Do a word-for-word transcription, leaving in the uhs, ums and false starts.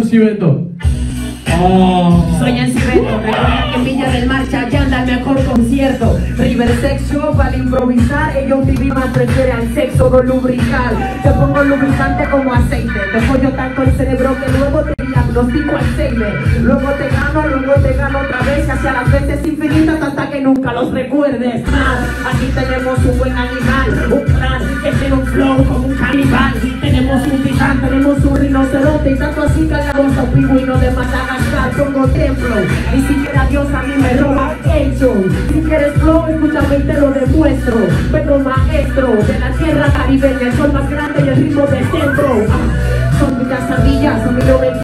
Cibeto. Oh. Soy en Cibeto, recuerda que en Villa del Mar ya anda el mejor concierto. River Sex Shop al improvisar, ellos vivir más prefiere al sexo con lubricar. Te pongo lubricante como aceite, te pollo tanto el cerebro que luego te diagnostico Alzheimer. Luego te gano, luego te gano otra vez, hacia las veces infinitas hasta que nunca los recuerdes más. Aquí tenemos un buen animal, un plan que tiene un flow como un canibal. Tenemos un titán, tenemos un rinoceronte y tanto así cagamos a un pingüino de Madagascar. Pongo templo, ni siquiera Dios a mí me roba hecho. Si quieres flow, escúchame y te lo demuestro. Vengo maestro de la tierra caribeña, el sol más grande y el ritmo del centro. Ah, son muchas ardillas, a mí no me